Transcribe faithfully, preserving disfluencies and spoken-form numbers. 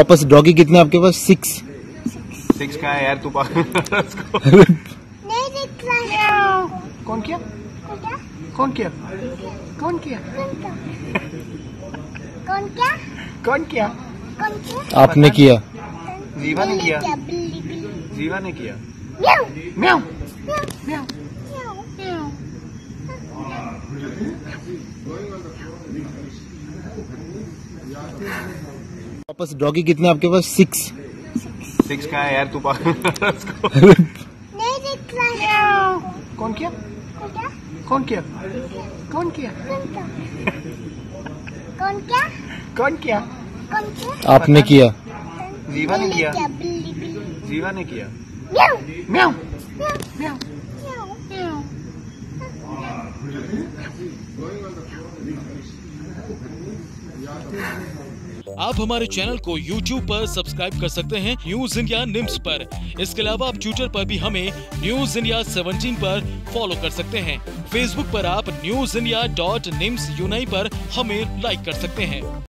वापस डॉगी कितने आपके पास? सिक्स। सिक्स का है यार, तू पागल नहीं दिख रहा है। कौन किया? क्या? कौन किया? कौन किया? कौन क्या? कौन किया? कौन क्या? आपने किया। जीवा ने किया। बिल्ली बिल्ली। जीवा ने किया। म्याऊ म्याऊ म्याऊ म्याऊ। म्याऊ म्याऊ। वापस डॉगी कितने आपके पास? सिक्स। सिक्स का है यार, तू पागल नहीं दिख रहा है। कौन किया? क्या? कौन किया? कौन किया? कौन क्या? कौन किया? कौन क्या? आपने किया। जीवा ने किया। बिल्ली बिल्ली। जीवा ने किया। म्याऊ म्याऊ म्याऊ म्याऊ। म्याऊ म्याऊ। आप हमारे चैनल को यूट्यूब पर सब्सक्राइब कर सकते हैं न्यूज इंडिया निम्स पर। इसके अलावा आप ट्विटर पर भी हमें न्यूज इंडिया सेवनटीन पर फॉलो कर सकते हैं। फेसबुक पर आप न्यूज इंडिया डॉट निम्स यूनाई पर हमें लाइक कर सकते हैं।